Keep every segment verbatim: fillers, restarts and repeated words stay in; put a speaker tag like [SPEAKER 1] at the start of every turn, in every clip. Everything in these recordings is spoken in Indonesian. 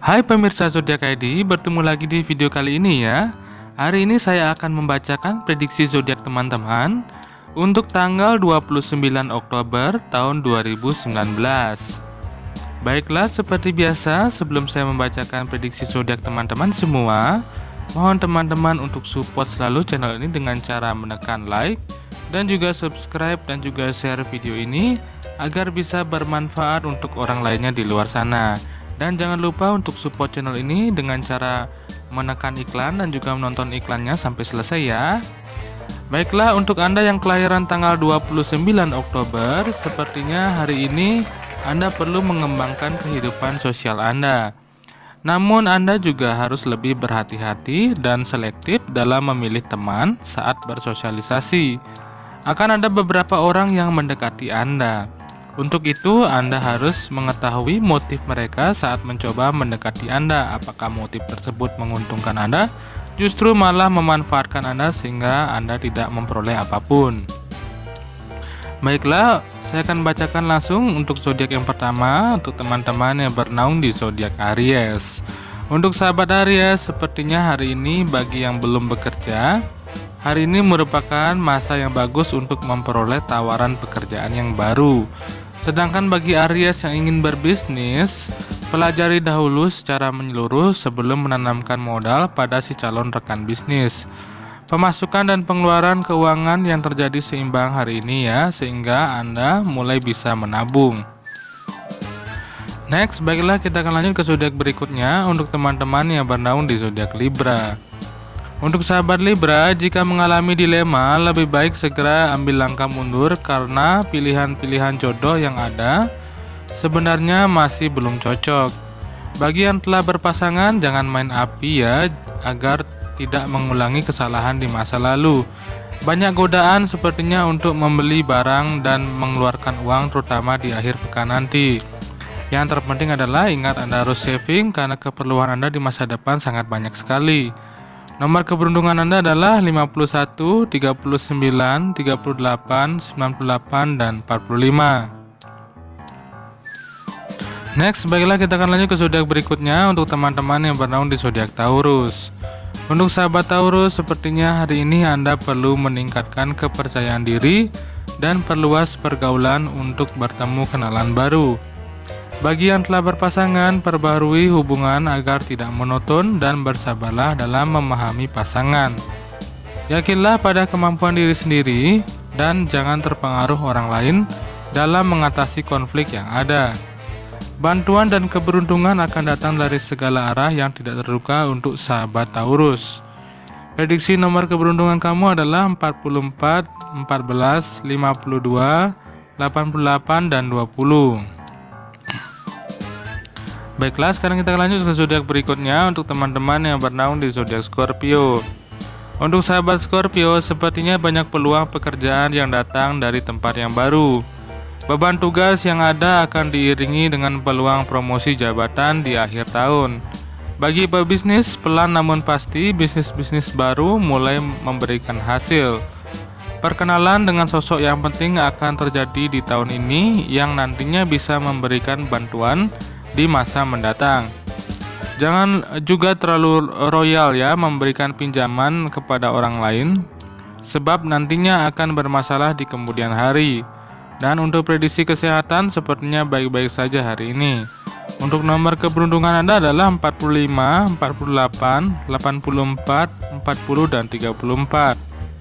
[SPEAKER 1] Hai pemirsa Zodiak I D, bertemu lagi di video kali ini ya. Hari ini saya akan membacakan prediksi zodiak teman-teman untuk tanggal dua puluh sembilan Oktober tahun dua ribu sembilan belas. Baiklah, seperti biasa, sebelum saya membacakan prediksi zodiak teman-teman semua, mohon teman-teman untuk support selalu channel ini dengan cara menekan like dan juga subscribe dan juga share video ini agar bisa bermanfaat untuk orang lainnya di luar sana. Dan jangan lupa untuk support channel ini dengan cara menekan iklan dan juga menonton iklannya sampai selesai ya. Baiklah, untuk Anda yang kelahiran tanggal dua puluh sembilan Oktober, sepertinya hari ini Anda perlu mengembangkan kehidupan sosial Anda. Namun Anda juga harus lebih berhati-hati dan selektif dalam memilih teman saat bersosialisasi. Akan ada beberapa orang yang mendekati Anda. Untuk itu, Anda harus mengetahui motif mereka saat mencoba mendekati Anda. Apakah motif tersebut menguntungkan Anda, justru malah memanfaatkan Anda sehingga Anda tidak memperoleh apapun. Baiklah, saya akan bacakan langsung untuk zodiak yang pertama, untuk teman-teman yang bernaung di zodiak Aries. Untuk sahabat Aries, sepertinya hari ini bagi yang belum bekerja, hari ini merupakan masa yang bagus untuk memperoleh tawaran pekerjaan yang baru. Sedangkan bagi Aries yang ingin berbisnis, pelajari dahulu secara menyeluruh sebelum menanamkan modal pada si calon rekan bisnis. Pemasukan dan pengeluaran keuangan yang terjadi seimbang hari ini ya, sehingga Anda mulai bisa menabung. Next, baiklah kita akan lanjut ke zodiak berikutnya untuk teman-teman yang bernaung di zodiak Libra. Untuk sahabat Libra, jika mengalami dilema, lebih baik segera ambil langkah mundur karena pilihan-pilihan jodoh yang ada sebenarnya masih belum cocok. Bagi yang telah berpasangan, jangan main api ya, agar tidak mengulangi kesalahan di masa lalu. Banyak godaan sepertinya untuk membeli barang dan mengeluarkan uang, terutama di akhir pekan nanti. Yang terpenting adalah ingat Anda harus saving karena keperluan Anda di masa depan sangat banyak sekali. Nomor keberuntungan Anda adalah lima puluh satu, tiga puluh sembilan, tiga puluh delapan, sembilan puluh delapan, dan empat puluh lima. Next, baiklah kita akan lanjut ke zodiak berikutnya untuk teman-teman yang bernaung di zodiak Taurus. Untuk sahabat Taurus, sepertinya hari ini Anda perlu meningkatkan kepercayaan diri dan perluas pergaulan untuk bertemu kenalan baru. Bagi yang telah berpasangan, perbarui hubungan agar tidak monoton dan bersabarlah dalam memahami pasangan. Yakinlah pada kemampuan diri sendiri dan jangan terpengaruh orang lain dalam mengatasi konflik yang ada. Bantuan dan keberuntungan akan datang dari segala arah yang tidak terduga untuk sahabat Taurus. Prediksi nomor keberuntungan kamu adalah empat puluh empat, empat belas, lima puluh dua, delapan puluh delapan, dan dua puluh. Baiklah, sekarang kita lanjut ke zodiak berikutnya untuk teman-teman yang bernaung di zodiak Scorpio. Untuk sahabat Scorpio, sepertinya banyak peluang pekerjaan yang datang dari tempat yang baru. Beban tugas yang ada akan diiringi dengan peluang promosi jabatan di akhir tahun. Bagi pebisnis, pelan namun pasti bisnis-bisnis baru mulai memberikan hasil. Perkenalan dengan sosok yang penting akan terjadi di tahun ini yang nantinya bisa memberikan bantuan di masa mendatang. Jangan juga terlalu royal ya memberikan pinjaman kepada orang lain, sebab nantinya akan bermasalah di kemudian hari. Dan untuk prediksi kesehatan sepertinya baik-baik saja hari ini. Untuk nomor keberuntungan Anda adalah empat puluh lima, empat puluh delapan, delapan puluh empat, empat puluh, dan tiga puluh empat.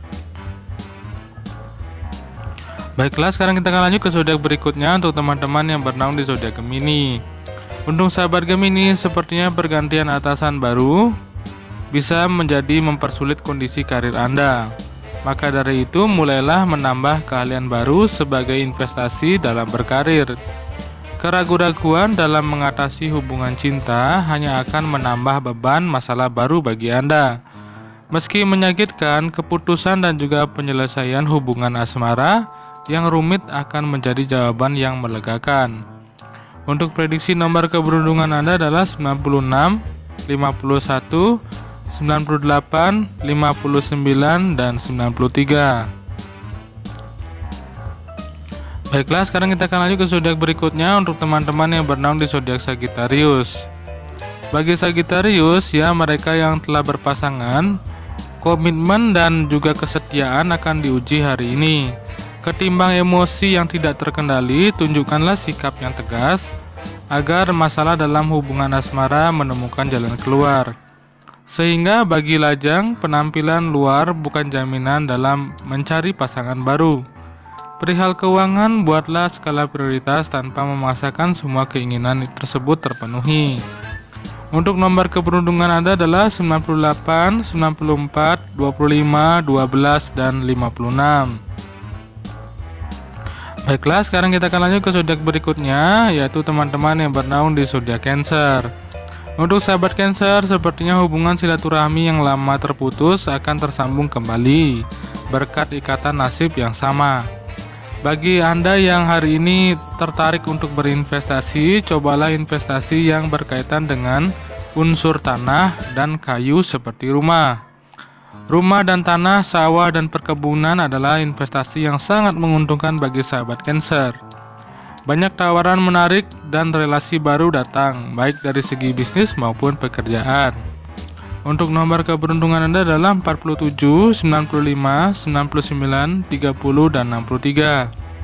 [SPEAKER 1] Baiklah, sekarang kita akan lanjut ke zodiak berikutnya untuk teman-teman yang bernaung di zodiak Gemini. Untuk sahabat Gemini, sepertinya pergantian atasan baru bisa menjadi mempersulit kondisi karir Anda. Maka dari itu, mulailah menambah keahlian baru sebagai investasi dalam berkarir. Keraguan-raguan dalam mengatasi hubungan cinta hanya akan menambah beban masalah baru bagi Anda. Meski menyakitkan, keputusan dan juga penyelesaian hubungan asmara yang rumit akan menjadi jawaban yang melegakan. Untuk prediksi nomor keberuntungan Anda adalah sembilan puluh enam, lima puluh satu, sembilan puluh delapan, lima puluh sembilan, dan sembilan puluh tiga. Baiklah, sekarang kita akan lanjut ke zodiak berikutnya untuk teman-teman yang bernaung di zodiak Sagittarius. Bagi Sagittarius ya, mereka yang telah berpasangan, komitmen dan juga kesetiaan akan diuji hari ini. Ketimbang emosi yang tidak terkendali, tunjukkanlah sikap yang tegas agar masalah dalam hubungan asmara menemukan jalan keluar. Sehingga bagi Lajang, penampilan luar bukan jaminan dalam mencari pasangan baru. Perihal keuangan, buatlah skala prioritas tanpa memaksakan semua keinginan tersebut terpenuhi. Untuk nomor keberuntungan Anda adalah sembilan puluh delapan, sembilan puluh empat, dua puluh lima, dua belas, dan lima puluh enam. Baiklah, sekarang kita akan lanjut ke zodiak berikutnya, yaitu teman-teman yang bernaung di zodiak Cancer. Untuk sahabat Cancer, sepertinya hubungan silaturahmi yang lama terputus akan tersambung kembali berkat ikatan nasib yang sama. Bagi Anda yang hari ini tertarik untuk berinvestasi, cobalah investasi yang berkaitan dengan unsur tanah dan kayu seperti rumah. Rumah dan tanah, sawah dan perkebunan adalah investasi yang sangat menguntungkan bagi sahabat Cancer. Banyak tawaran menarik dan relasi baru datang, baik dari segi bisnis maupun pekerjaan. Untuk nomor keberuntungan Anda adalah empat puluh tujuh, sembilan puluh lima, sembilan puluh sembilan, tiga puluh, dan enam puluh tiga.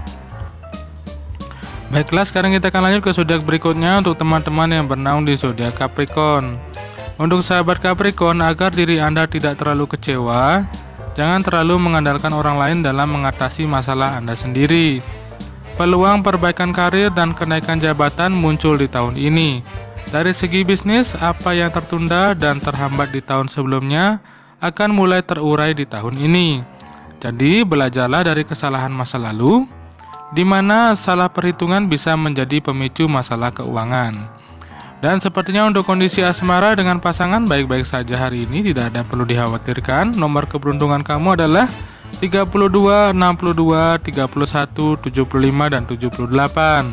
[SPEAKER 1] Baiklah, sekarang kita akan lanjut ke zodiak berikutnya untuk teman-teman yang bernaung di zodiak Capricorn. Untuk sahabat Capricorn, agar diri Anda tidak terlalu kecewa, jangan terlalu mengandalkan orang lain dalam mengatasi masalah Anda sendiri. Peluang perbaikan karir dan kenaikan jabatan muncul di tahun ini. Dari segi bisnis, apa yang tertunda dan terhambat di tahun sebelumnya akan mulai terurai di tahun ini. Jadi, belajarlah dari kesalahan masa lalu, di mana salah perhitungan bisa menjadi pemicu masalah keuangan. Dan sepertinya untuk kondisi asmara dengan pasangan baik-baik saja hari ini, tidak ada perlu dikhawatirkan. Nomor keberuntungan kamu adalah tiga puluh dua, enam puluh dua, tiga puluh satu, tujuh puluh lima, dan tujuh puluh delapan.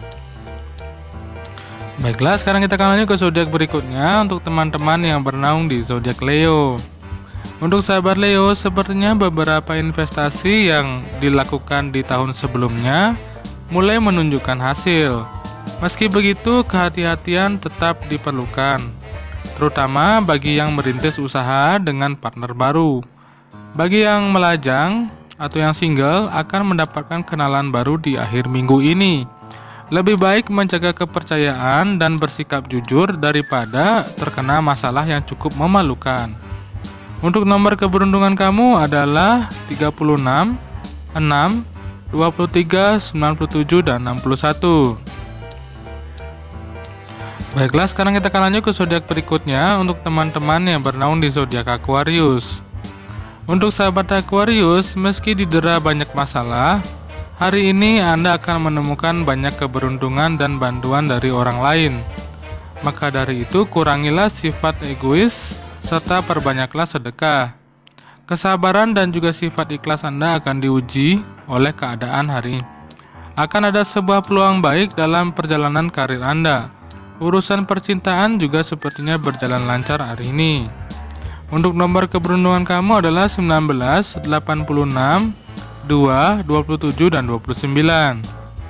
[SPEAKER 1] Baiklah, sekarang kita akan lanjut ke zodiak berikutnya untuk teman-teman yang bernaung di zodiak Leo. Untuk sahabat Leo, sepertinya beberapa investasi yang dilakukan di tahun sebelumnya mulai menunjukkan hasil. Meski begitu, kehati-hatian tetap diperlukan, terutama bagi yang merintis usaha dengan partner baru. Bagi yang melajang atau yang single akan mendapatkan kenalan baru di akhir minggu ini. Lebih baik menjaga kepercayaan dan bersikap jujur daripada terkena masalah yang cukup memalukan. Untuk nomor keberuntungan kamu adalah tiga puluh enam, enam, dua puluh tiga, sembilan puluh tujuh, dan enam puluh satu. Baiklah, sekarang kita akan lanjut ke zodiak berikutnya untuk teman-teman yang bernaung di zodiak Aquarius. Untuk sahabat Aquarius, meski didera banyak masalah, hari ini Anda akan menemukan banyak keberuntungan dan bantuan dari orang lain. Maka dari itu, kurangilah sifat egois serta perbanyaklah sedekah. Kesabaran dan juga sifat ikhlas Anda akan diuji oleh keadaan hari ini. Akan ada sebuah peluang baik dalam perjalanan karir Anda. Urusan percintaan juga sepertinya berjalan lancar hari ini. Untuk nomor keberuntungan kamu adalah sembilan belas, delapan puluh enam, dua, dua puluh tujuh, dan dua puluh sembilan.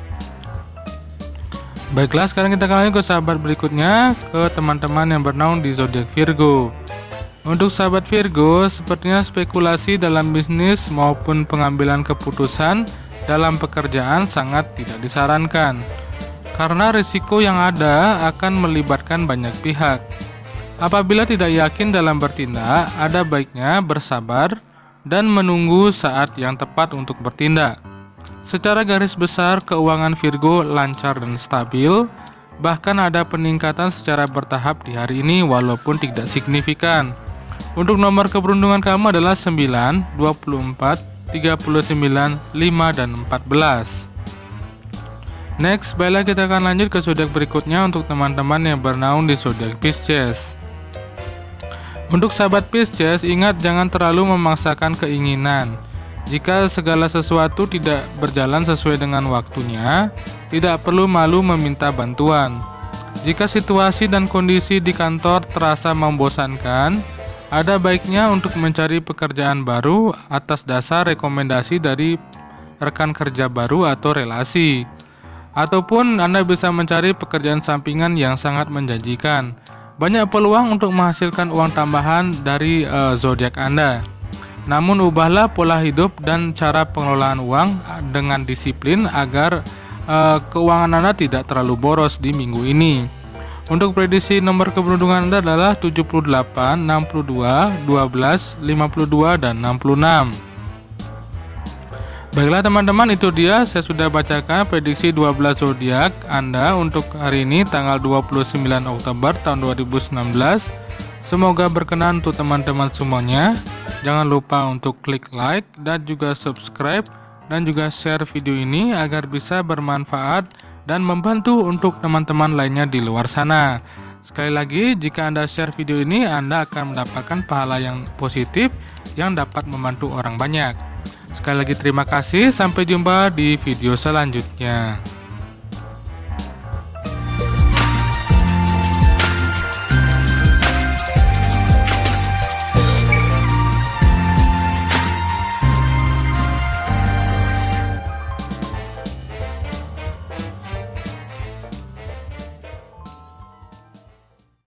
[SPEAKER 1] Baiklah, sekarang kita akan lanjut ke sahabat berikutnya, ke teman-teman yang bernaung di zodiak Virgo. Untuk sahabat Virgo, sepertinya spekulasi dalam bisnis maupun pengambilan keputusan dalam pekerjaan sangat tidak disarankan, karena risiko yang ada akan melibatkan banyak pihak. Apabila tidak yakin dalam bertindak, ada baiknya bersabar dan menunggu saat yang tepat untuk bertindak. Secara garis besar, keuangan Virgo lancar dan stabil, bahkan ada peningkatan secara bertahap di hari ini walaupun tidak signifikan. Untuk nomor keberuntungan kamu adalah sembilan, dua puluh empat, tiga puluh sembilan, lima, dan empat belas. Next, baiklah kita akan lanjut ke zodiak berikutnya untuk teman-teman yang bernaung di zodiak Pisces. Untuk sahabat Pisces, ingat jangan terlalu memaksakan keinginan. Jika segala sesuatu tidak berjalan sesuai dengan waktunya, tidak perlu malu meminta bantuan. Jika situasi dan kondisi di kantor terasa membosankan, ada baiknya untuk mencari pekerjaan baru atas dasar rekomendasi dari rekan kerja baru atau relasi. Ataupun Anda bisa mencari pekerjaan sampingan yang sangat menjanjikan. banyak peluang untuk menghasilkan uang tambahan dari uh, zodiak Anda. Namun ubahlah pola hidup dan cara pengelolaan uang dengan disiplin agar uh, keuangan Anda tidak terlalu boros di minggu ini. Untuk prediksi nomor keberuntungan Anda adalah tujuh puluh delapan, enam puluh dua, dua belas, lima puluh dua, dan enam puluh enam. Baiklah teman-teman, itu dia saya sudah bacakan prediksi dua belas zodiak Anda untuk hari ini tanggal dua puluh sembilan Oktober tahun dua ribu sembilan belas. Semoga berkenan untuk teman-teman semuanya. Jangan lupa untuk klik like dan juga subscribe dan juga share video ini agar bisa bermanfaat dan membantu untuk teman-teman lainnya di luar sana. Sekali lagi, jika Anda share video ini, Anda akan mendapatkan pahala yang positif yang dapat membantu orang banyak. Sekali lagi terima kasih, sampai jumpa di video selanjutnya.